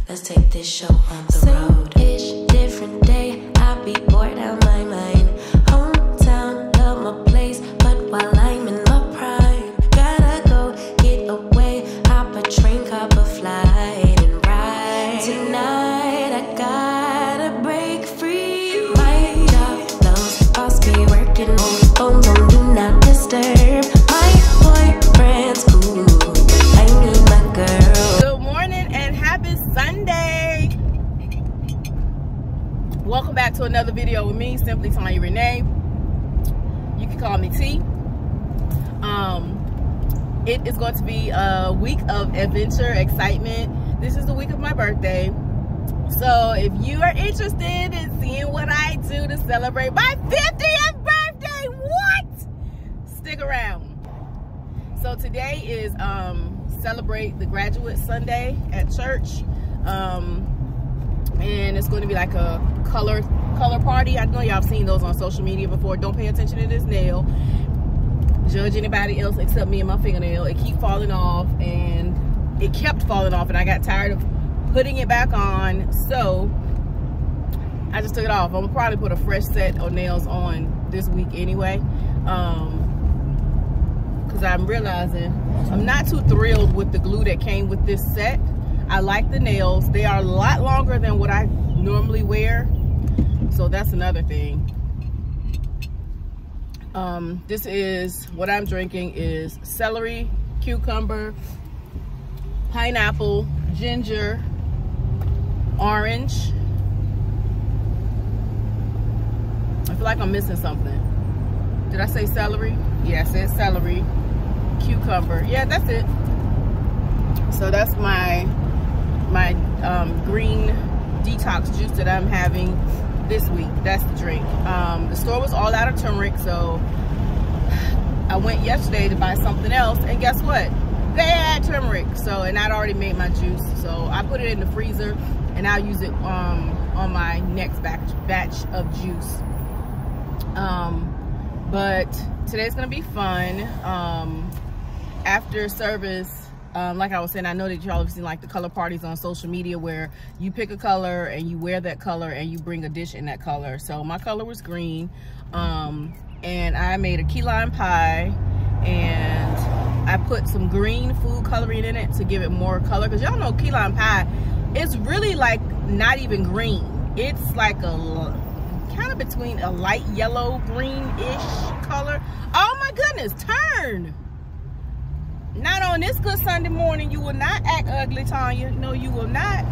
Let's take this show on the road. Same-ish, different day. I be bored out my mind. Hometown, love my place, but while I'm in my prime, gotta go get away. Hop a train, cop a flight, and ride. Tonight I gotta break free. My job, those boss be working on phones on do not disturb. My boyfriend's cool. I need my girl. Good morning and happy Sunday. Welcome back to another video with me, Simply Tanya Renee. You can call me T. It is going to be a week of adventure, excitement. This is the week of my birthday. So if you are interested in seeing what I do to celebrate my 50th birthday, what? Stick around. So today is celebrate the graduate Sunday at church. And it's going to be like a color party. I know y'all have seen those on social media before. Don't pay attention to this nail. Judge anybody else except me and my fingernail. It keeps falling off, and it kept falling off, and I got tired of putting it back on, so I just took it off. I'm gonna probably put a fresh set of nails on this week anyway, because I'm realizing I'm not too thrilled with the glue that came with this set. I like the nails. They are a lot longer than what I normally wear, so that's another thing. This is what I'm drinking is celery, cucumber, pineapple, ginger, orange. I feel like I'm missing something. Did I say celery? Yeah, I said celery, cucumber. Yeah, that's it. So that's my green detox juice that I'm having this week. That's the drink. The store was all out of turmeric, so I went yesterday to buy something else, and guess what? They had turmeric. So, and I'd already made my juice, so I put it in the freezer, and I'll use it on my next batch of juice. But today's gonna be fun. After service, like I was saying, I know that y'all have seen like the color parties on social media where you pick a color and you wear that color and you bring a dish in that color. So my color was green, and I made a key lime pie, and I put some green food coloring in it to give it more color, because y'all know key lime pie, it's really like not even green. It's like a kind of between a light yellow greenish color. Oh my goodness, turn. Not on this good Sunday morning. You will not act ugly, Tanya. No, you will not.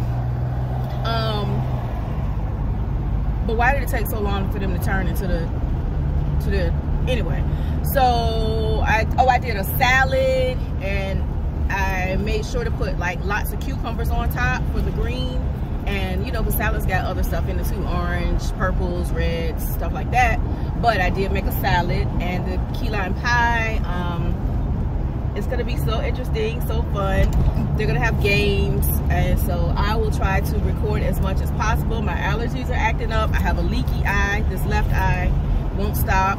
But why did it take so long for them to turn into the anyway? So I did a salad, and I made sure to put like lots of cucumbers on top for the green, and you know the salad's got other stuff in it too, orange, purples, reds, stuff like that. But I did make a salad, and the key lime pie. It's gonna be so interesting, so fun. They're gonna have games, and so I will try to record as much as possible. My allergies are acting up. I have a leaky eye. This left eye won't stop.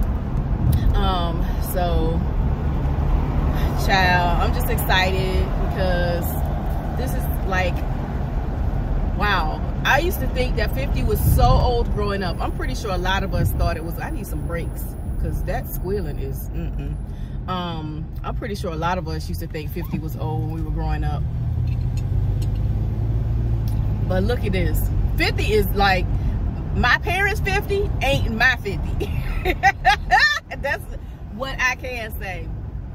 So child, I'm just excited because this is like, wow. I used to think that 50 was so old growing up. I'm pretty sure a lot of us thought it was. I need some breaks, because that squealing is I'm pretty sure a lot of us used to think 50 was old when we were growing up. But look at this. 50 is like, my parents' 50 ain't my 50. That's what I can say.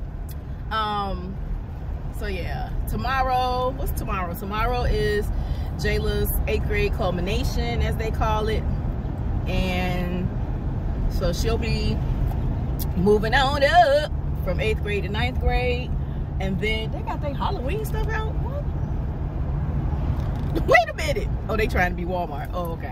So yeah, tomorrow, what's tomorrow? Tomorrow is Jayla's 8th grade culmination, as they call it. And so she'll be moving on up from 8th grade to 9th grade. And then they got their Halloween stuff out. What? Wait a minute. Oh, they trying to be Walmart. Oh, okay.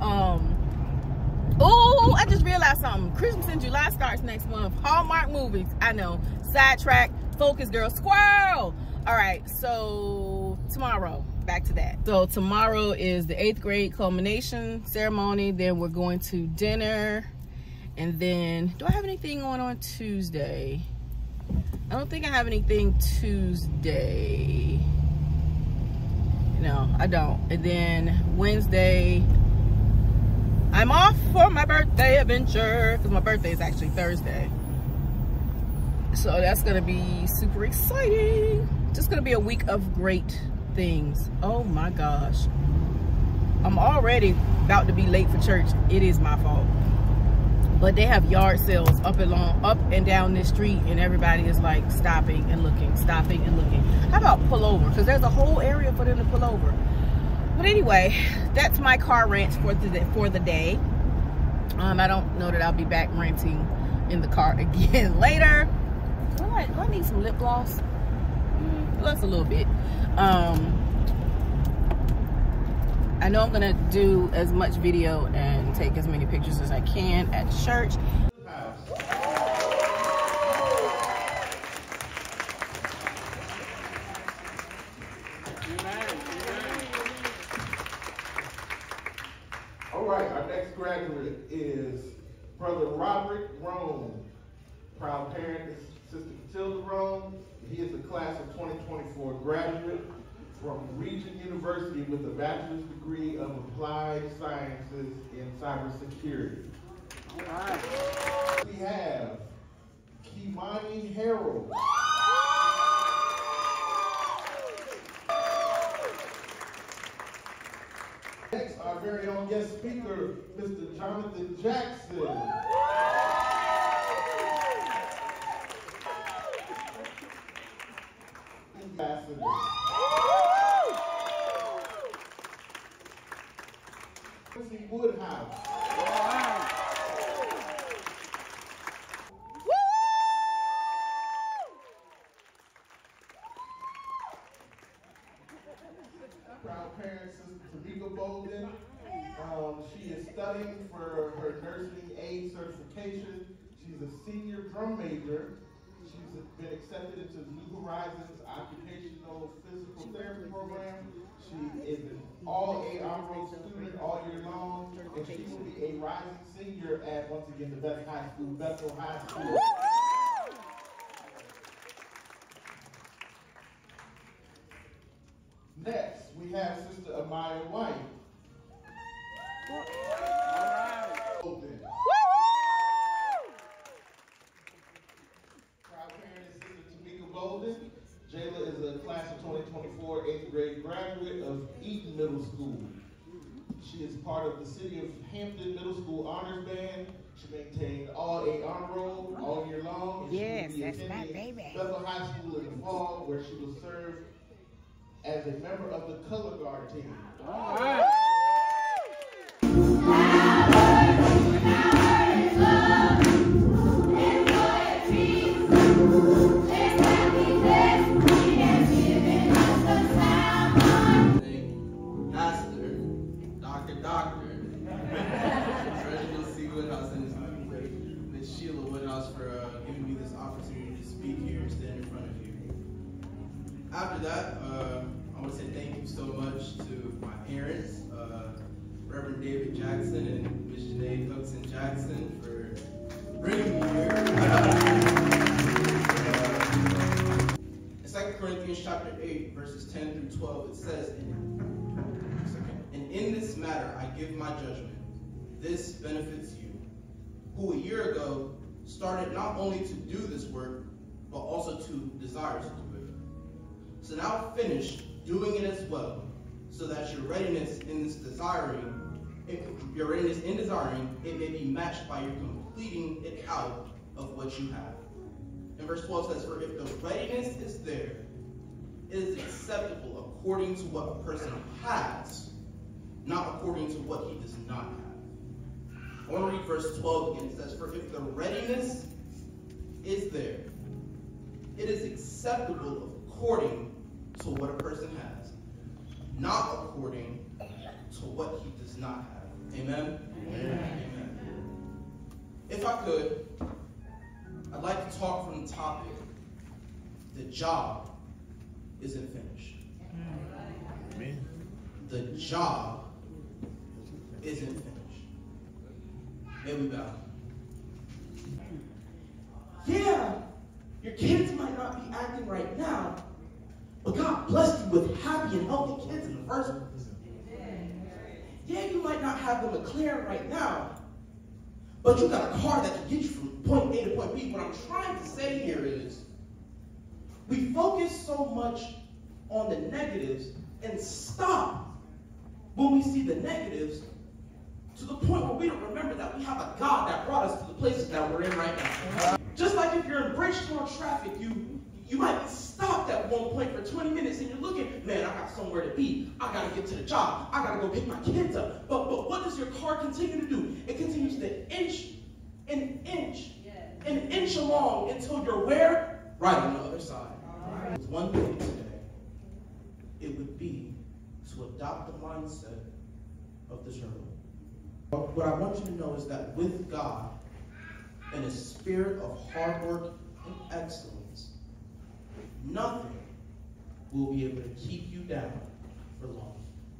Oh, I just realized something. Christmas in July starts next month. Hallmark movies. I know. Sidetrack. Focus, girl. Squirrel. All right. So tomorrow, back to that. So tomorrow is the 8th grade culmination ceremony. Then we're going to dinner. And then, do I have anything on Tuesday? I don't think I have anything Tuesday. No, I don't. And then Wednesday, I'm off for my birthday adventure because my birthday is actually Thursday. So that's gonna be super exciting. Just gonna be a week of great things. Oh my gosh. I'm already about to be late for church. It is my fault. But they have yard sales up and down this street, and everybody is like stopping and looking, stopping and looking. How about pull over? Because there's a whole area for them to pull over. But anyway, that's my car rant for the day. I don't know that I'll be back ranting in the car again later. Do I need some lip gloss? Just a little bit. I know I'm gonna do as much video and take as many pictures as I can at church. All right, our next graduate is Brother Robert Rome. Proud parent is Sister Matilda Rome. He is a class of 2024 graduate from Regent University with a bachelor's degree of applied sciences in cybersecurity. All right. We have Kimani Harold. Next, our very own guest speaker, Mr. Jonathan Jackson. Ambassador. Woodhouse. Proud parent, Sister Tamika Bolden. She is studying for her nursing aid certification. She's a senior drum major. She's been accepted into New Horizons Occupational Physical Therapy Program. She is an all-A honor student all year long, and she will be a rising senior at, once again, the best high school, Bethel High School. Next, we have Sister Amaya White. All right. Open. Proud parent is Sister Tamika Bolden. Jayla is a class of 2024 8th grade graduate of Eaton Middle School. She is part of the City of Hampton Middle School Honors Band. She maintained all-A honor roll all year long. And yes, she will be that's my baby. Bethel High School in the fall, where she will serve as a member of the color guard team. All right. After that, I want to say thank you so much to my parents, Reverend David Jackson and Ms. Janae Cookson Jackson, for bringing me here. In 2 Corinthians chapter 8, verses 10 through 12, it says, and in this matter I give my judgment. This benefits you, who a year ago started not only to do this work, but also to desire to do it. So now finish doing it as well, so that your readiness in desiring, it may be matched by your completing it out of what you have. And verse 12 says, for if the readiness is there, it is acceptable according to what a person has, not according to what he does not have. I want to read verse 12 again. It says, for if the readiness is there, it is acceptable according to what a person has, not according to what he does not have. Amen? Amen. Amen. If I could, I'd like to talk from the topic, the job isn't finished. Amen. The job isn't finished. May we bow. Yeah, your kids might not be acting right now, But God blessed you with happy and healthy kids in the first place. Yeah, you might not have them McLaren right now, but you got a car that can get you from point A to point B. What I'm trying to say here is, we focus so much on the negatives and stop when we see the negatives, to the point where we don't remember that we have a God that brought us to the places that we're in right now. Just like if you're in Bridgestone traffic, you might be stopped at one point for 20 minutes and you're looking, man, I got somewhere to be. I got to get to the job. I got to go pick my kids up. But what does your car continue to do? It continues to inch along until you're where? Right on the other side. Right. One thing today, it would be to adopt the mindset of the turtle. What I want you to know is that with God and a spirit of hard work and excellence, nothing will be able to keep you down for long.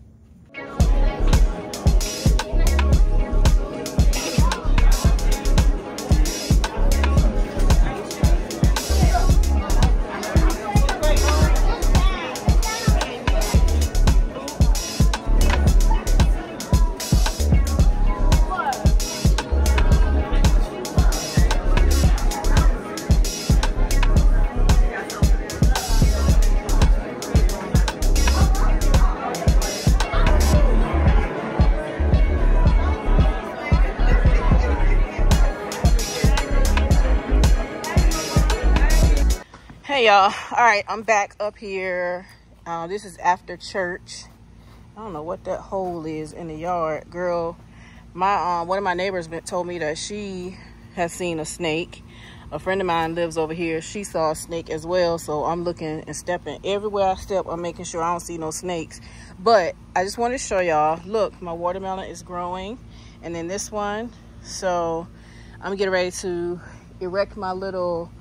Hey y'all, all right, I'm back up here. This is after church. I don't know what that hole is in the yard. Girl, my one of my neighbors told me that she has seen a snake. A friend of mine lives over here. She saw a snake as well, so I'm looking and stepping. Everywhere I step, I'm making sure I don't see no snakes. But I just wanted to show y'all, look, my watermelon is growing. And then this one. So I'm getting ready to erect my little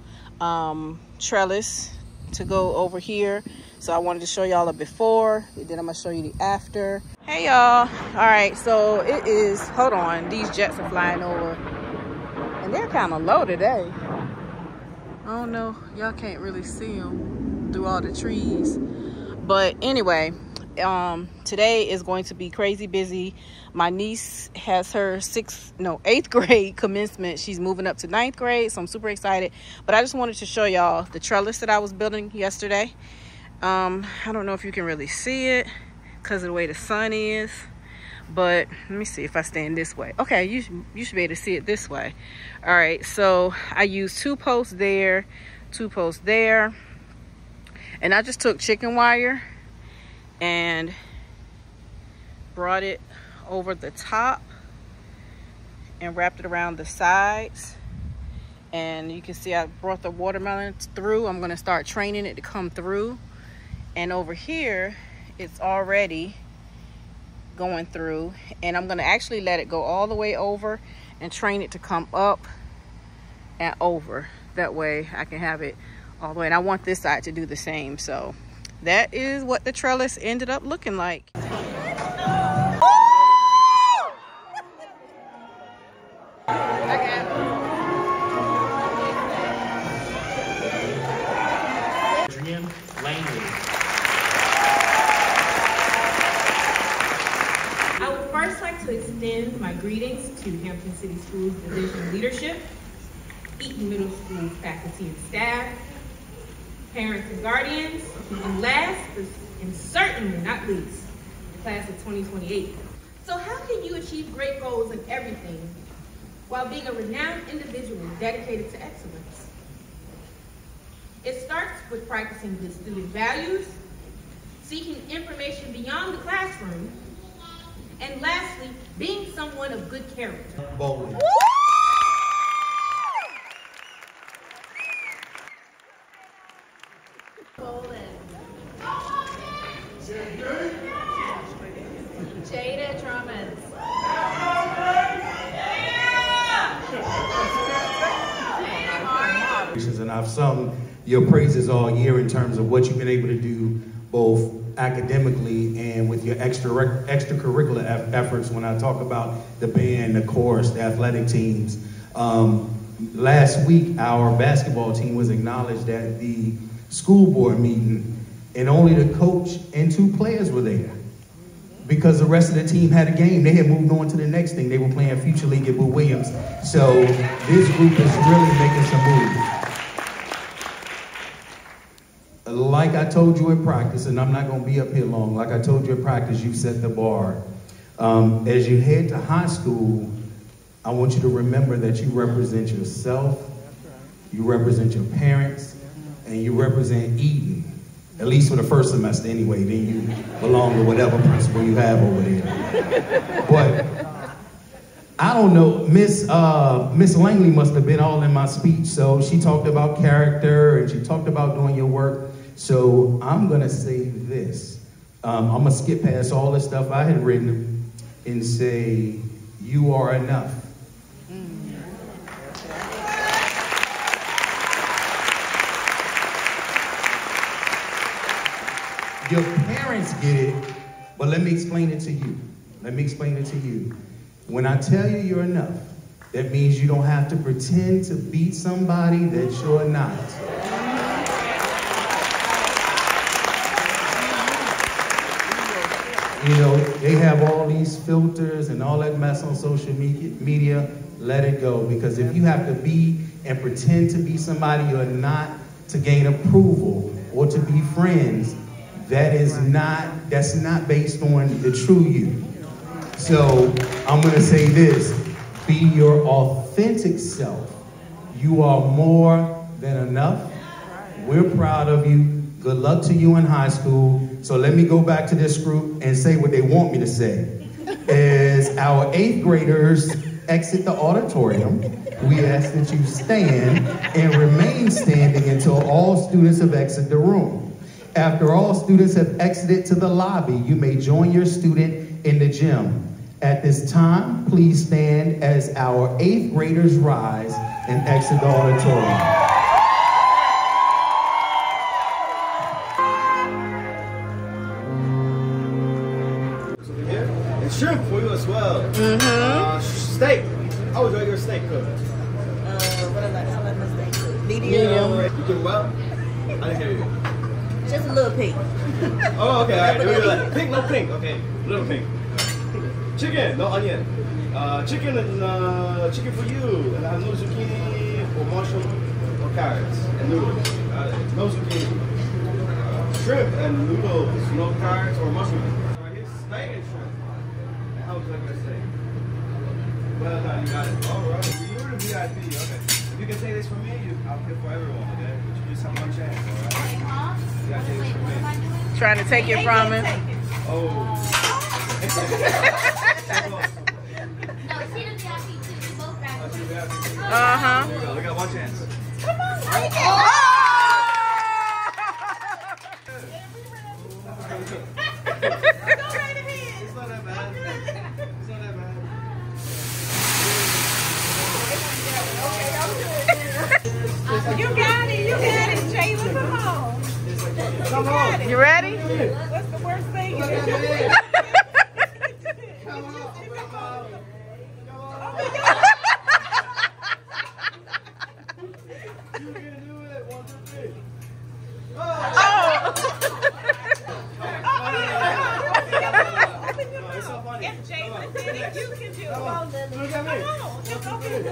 trellis to go over here. So I wanted to show y'all a before, and then I'm gonna show you the after. Hey y'all, all right, so it is, hold on, these jets are flying over and they're kind of low today. I don't know, y'all can't really see them through all the trees, but anyway, today is going to be crazy busy. My niece has her 8th grade commencement. She's moving up to 9th grade, so I'm super excited. But I just wanted to show y'all the trellis that I was building yesterday. I don't know if you can really see it because of the way the sun is, but let me see if I stand this way. Okay, you should be able to see it this way. All right, so I used 2 posts there, 2 posts there, and I just took chicken wire and brought it over the top and wrapped it around the sides. And you can see I brought the watermelon through. I'm going to start training it to come through. And over here, it's already going through. And I'm going to actually let it go all the way over and train it to come up and over. That way I can have it all the way. And I want this side to do the same. So that is what the trellis ended up looking like. I would first like to extend my greetings to Hampton City Schools Division leadership, Eaton Middle School faculty and staff, parents and guardians, and last, and certainly not least, the class of 2028. So how can you achieve great goals in everything while being a renowned individual dedicated to excellence? It starts with practicing good student values, seeking information beyond the classroom, and lastly, being someone of good character. Bowling. Jada Drummond. And I've sung your praises all year in terms of what you've been able to do both academically and with your extracurricular efforts. When I talk about the band, the chorus, the athletic teams. Last week, our basketball team was acknowledged at the school board meeting and only the coach and 2 players were there. Because the rest of the team had a game. They had moved on to the next thing. They were playing Future League at Boo Williams. So this group is really making some moves. Like I told you in practice, and I'm not going to be up here long, like I told you in practice, you set the bar. As you head to high school, I want you to remember that you represent yourself, you represent your parents, and you represent Eden. At least for the first semester anyway, then you belong to whatever principal you have over there. But I don't know, Miss Langley must have been all in my speech. So she talked about character and she talked about doing your work. So I'm gonna say this. I'm gonna skip past all the stuff I had written and say, you are enough. Your parents get it, but let me explain it to you. Let me explain it to you. When I tell you you're enough, that means you don't have to pretend to be somebody that you're not. You know, they have all these filters and all that mess on social media. Let it go, because if you have to be and pretend to be somebody you're not to gain approval or to be friends, that's not based on the true you. So I'm gonna say this, be your authentic self. You are more than enough. We're proud of you. Good luck to you in high school. So let me go back to this group and say what they want me to say. As our 8th graders exit the auditorium, we ask that you stand and remain standing until all students have exited the room. After all students have exited to the lobby, you may join your student in the gym. At this time, please stand as our 8th graders rise and exit the auditorium. And shrimp for you as well. Steak. How would you like your steak cooked? What I like, how like my steak cooked? Medium. You cook well? I didn't hear you. Just a little pink. Oh, okay. All right. Like pink, no pink. Okay, little pink. Chicken, no onion. Chicken and chicken for you. And I have no zucchini or mushroom or carrots and noodles. No zucchini. Shrimp and noodles, no carrots or mushroom. Right here, steak and shrimp. And how would you like your steak? Well done, you got it. All right. You're the VIP. Okay. If you can say this for me, I'll pay for everyone. Okay. But you just have one chance. All right. You gotta take this from me. Trying to take it from him. Oh. Uh-huh. We got one chance. Come on, take it. It's not that bad. It's not that bad. You got it, Jayla, come on. You ready? What's the worst thing? If Jayla did it, you can do it. Come on, Lily. Come on, just open it.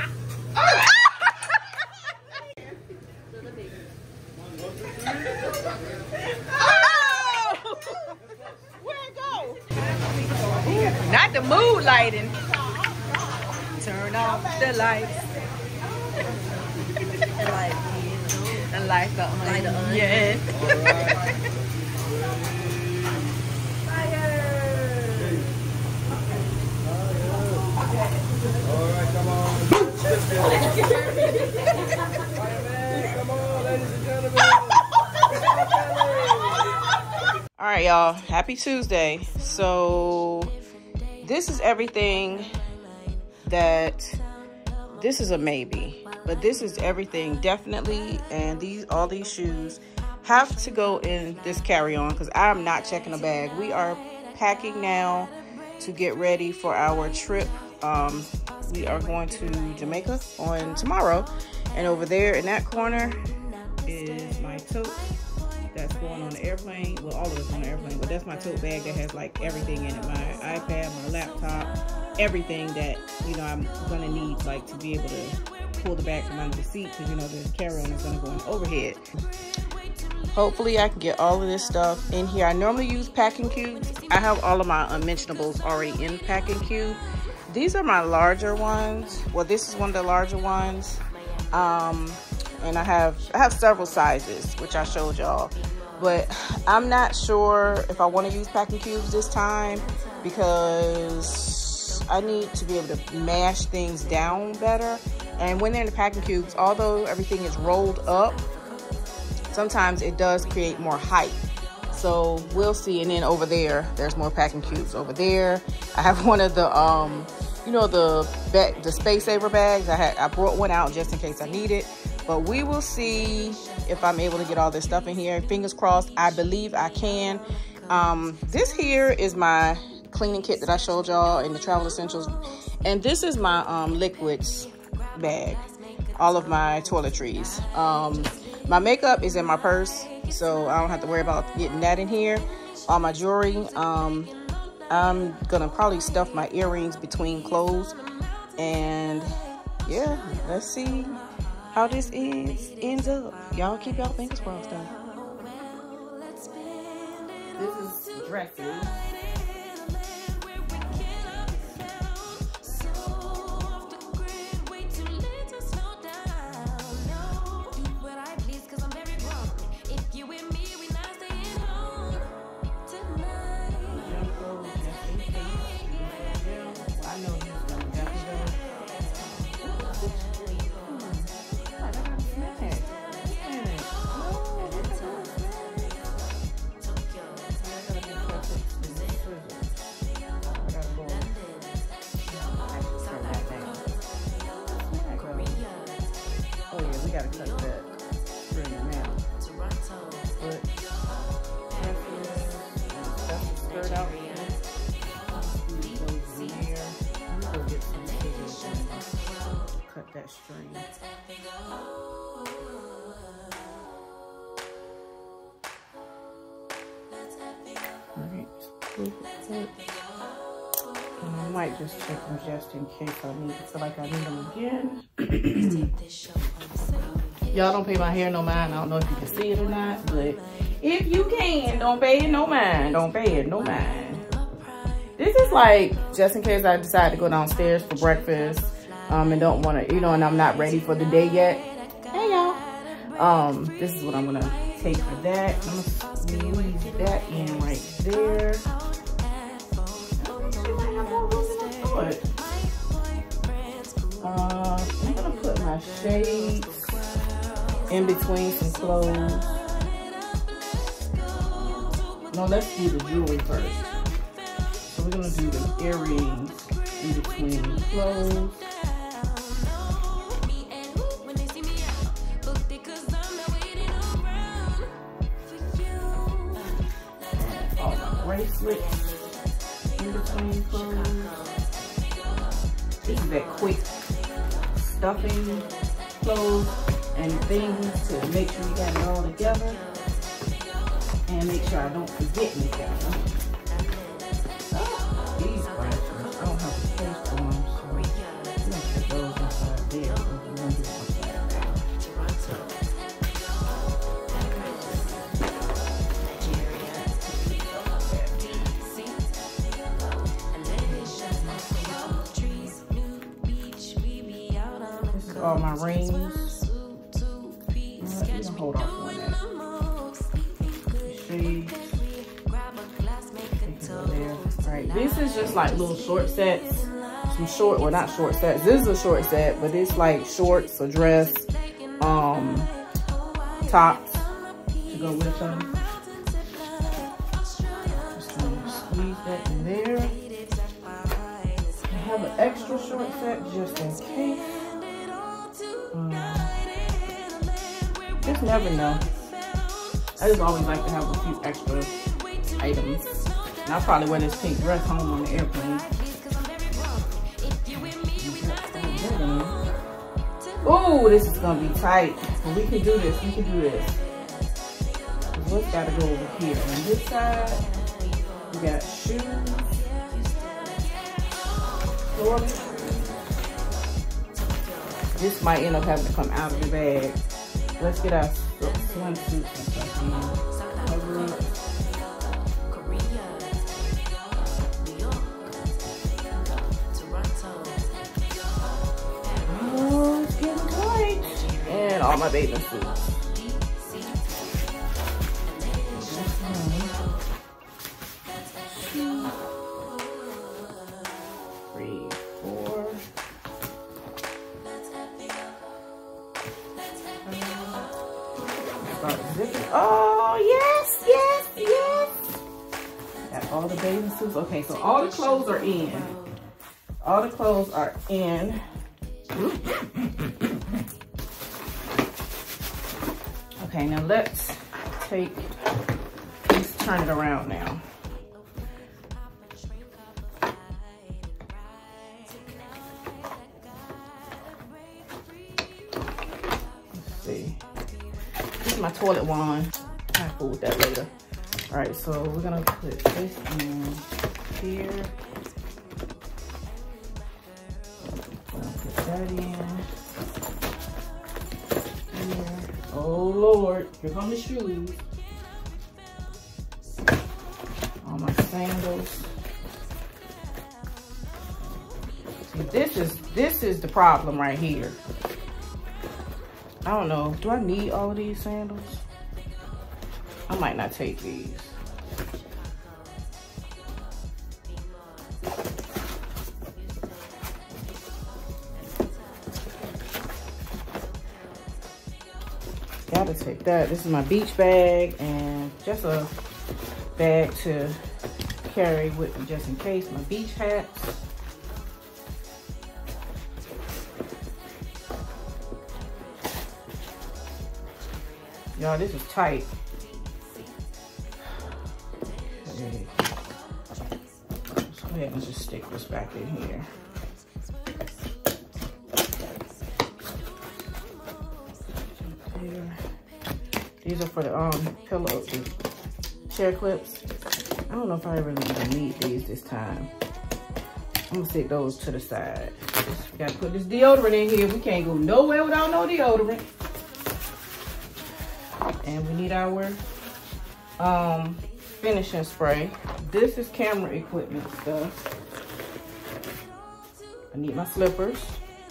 Not the mood lighting. Turn off the lights. And light the onion. Yes. All right, come on. Come on, ladies and gentlemen. All right, y'all. Happy Tuesday. So this is everything that this is a maybe, but this is everything definitely. And all these shoes have to go in this carry-on because I'm not checking a bag. We are packing now to get ready for our trip. We are going to Jamaica on tomorrow, and over there in that corner is my tote that's going on the airplane. Well, all of it's on the airplane, but that's my tote bag that has like everything in it. My iPad, my laptop, everything that, you know, I'm gonna need, like, to be able to pull the bag from under the seat, because, you know, the carry-on is gonna go in overhead. Hopefully I can get all of this stuff in here. I normally use packing cubes. I have all of my unmentionables already in the packing cube. These are my larger ones. Well, this is one of the larger ones. And I have several sizes, which I showed y'all. But I'm not sure if I want to use packing cubes this time, because I need to be able to mash things down better. And when they're in the packing cubes, although everything is rolled up, sometimes it does create more height. So we'll see. And then over there, there's more packing cubes over there. I have one of the, you know, the Space Saver bags. I brought one out just in case I need it. But we will see if I'm able to get all this stuff in here. Fingers crossed. I believe I can. This here is my cleaning kit that I showed y'all in the travel essentials. And this is my liquids bag. All of my toiletries. My makeup is in my purse, so I don't have to worry about getting that in here. All my jewelry. I'm gonna probably stuff my earrings between clothes. And yeah, let's see how this ends up. Y'all keep y'all fingers crossed though. This is dresses. That string. Alright, and I might just check them just in case I feel like I need them again. Y'all don't pay my hair no mind. I don't know if you can see it or not, but if you can, don't pay it no mind. Don't pay it no mind. This is like just in case I decide to go downstairs for breakfast. And don't want to, you know, and I'm not ready for the day yet. Hey, y'all. This is what I'm going to take for that. I'm going to leave that in right there. I'm going to put my shades in between some clothes. No, let's do the jewelry first. So we're going to do the earrings in between clothes. Bracelets in between clothes. This is that quick stuffing clothes and things to make sure you got it all together and make sure I don't forget anything. These bracelets, I don't have a case for them, so we're gonna put those inside there. We're gonna do one side now. All my rings. You can hold off on that. Shades. Alright, this is just like little short sets. Some short, well not short sets. This is a short set, but it's like shorts, a dress, tops to go with them. Just gonna squeeze that in there. I have an extra short set just in case. Just never know. I just always like to have a few extra items. And I'll probably wear this pink dress home on the airplane. Oh, this is gonna be tight. But we can do this. We can do this. what's gotta go over here? On this side, we got shoes, clothing. This might end up having to come out of the bag. Let's get our swimsuits and stuff in. Cover it. Oh, it's getting tight. And all my bathing suits. 2, 3, 4. Start zipping. Oh, yes, yes, yes. Got all the bathing suits. Okay, so all the clothes are in. All the clothes are in. Okay, now let's turn it around now. Let's see. This is my toilet wand. I'll fool with that later. All right, so we're gonna put this in here. Put that in. Oh Lord, here come the shoes. All my sandals. See, this is the problem right here. I don't know, do I need all of these sandals? I might not take these. Gotta take that. This is my beach bag and just a bag to carry with me just in case. My beach hats. Y'all, this is tight. Okay. Let's go ahead and just stick this back in here. These are for the pillow, the chair clips. I don't know if I really even need these this time. I'm gonna stick those to the side. We gotta put this deodorant in here. We can't go nowhere without no deodorant. And we need our finishing spray. This is camera equipment stuff. I need my slippers.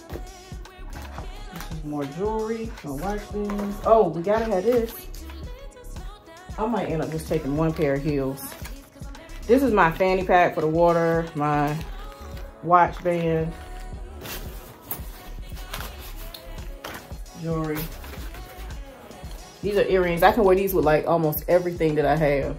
More jewelry, my watch bands. Oh, we gotta have this. I might end up just taking one pair of heels. This is my fanny pack for the water, my watch band, jewelry. These are earrings. I can wear these with like almost everything that I have.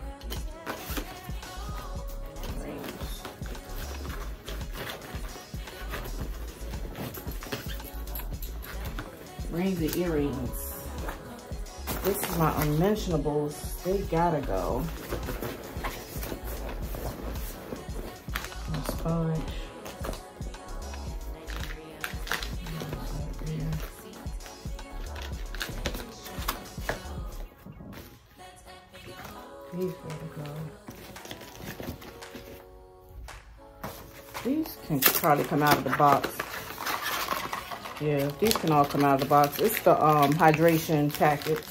Rings and earrings. This is my unmentionables. They gotta go. My sponge. These gotta go. These can probably come out of the box. Yeah, these can all come out of the box. It's the hydration packets.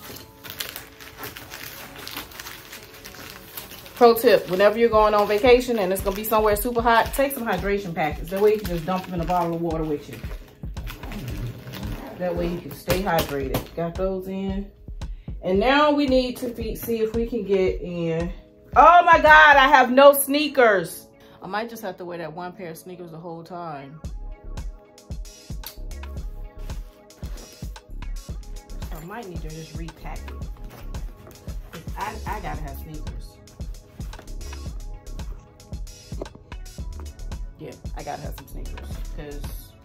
Pro tip, whenever you're going on vacation and it's gonna be somewhere super hot, take some hydration packets. That way you can just dump them in a bottle of water with you. That way you can stay hydrated. Got those in. And now we need to see if we can get in. Oh my God, I have no sneakers. I might just have to wear that one pair of sneakers the whole time. I might need to just repack it. I gotta have sneakers. Yeah, I gotta have some sneakers because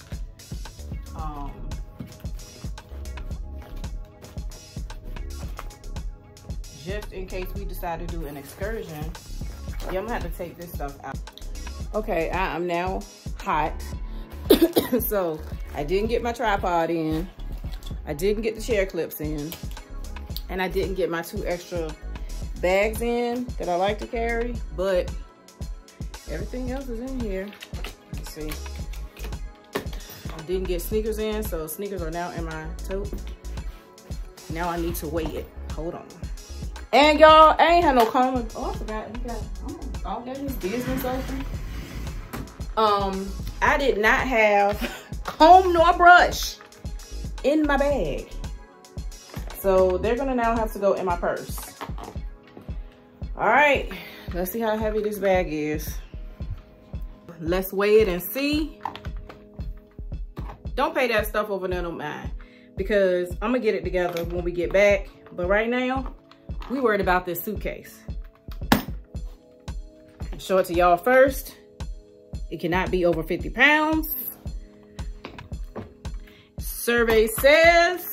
just in case we decide to do an excursion, yeah, I'm gonna have to take this stuff out. Okay, I am now hot. So I didn't get my tripod in. I didn't get the chair clips in. And I didn't get my 2 extra bags in that I like to carry, but everything else is in here. Let's see. I didn't get sneakers in, so sneakers are now in my tote. Now I need to weigh it. Hold on. And y'all, I ain't had no comb. Oh, I forgot. We got, I'll get his business open. I did not have comb nor brush in my bag. So they're gonna now have to go in my purse. All right, let's see how heavy this bag is. Let's weigh it and see. Don't pay that stuff over there no mind, because I'm gonna get it together when we get back. But right now, we worried about this suitcase. I'll show it to y'all first. It cannot be over 50 pounds. Survey says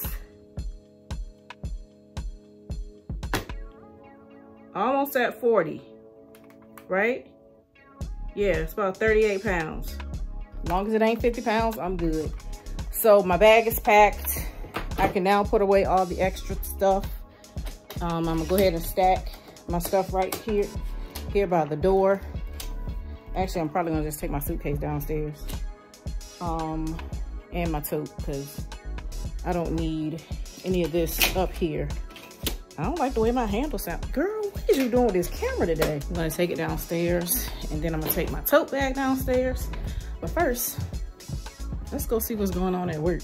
almost at 40, right? Yeah, it's about 38 pounds. As long as it ain't 50 pounds, I'm good. So my bag is packed. I can now put away all the extra stuff. I'm gonna go ahead and stack my stuff right here by the door. Actually, I'm probably gonna just take my suitcase downstairs. And my tote, because I don't need any of this up here. I don't like the way my handle sounds. Girl, what is you doing with this camera today? I'm gonna take it downstairs, and then I'm gonna take my tote bag downstairs. But first, let's go see what's going on at work.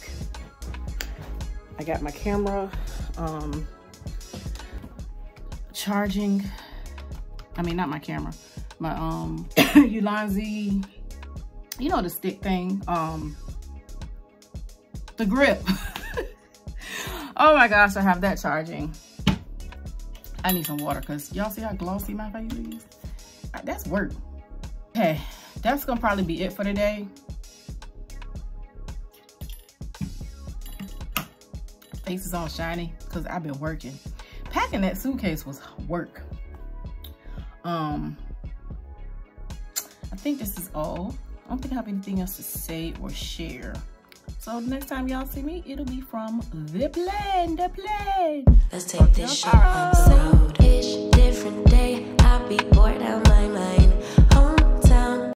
I got my camera charging. I mean, not my camera, my Ulanzi, you know, the stick thing, the grip. Oh my gosh, I have that charging. I need some water, because y'all see how glossy my face is? That's work. Okay, that's gonna probably be it for today. Face is all shiny because I've been working. Packing that suitcase was work. I think this is all. I don't think I have anything else to say or share. So next time y'all see me, it'll be from the plane, Let's take this shit on the road. Different day, I'll be bored out my mind.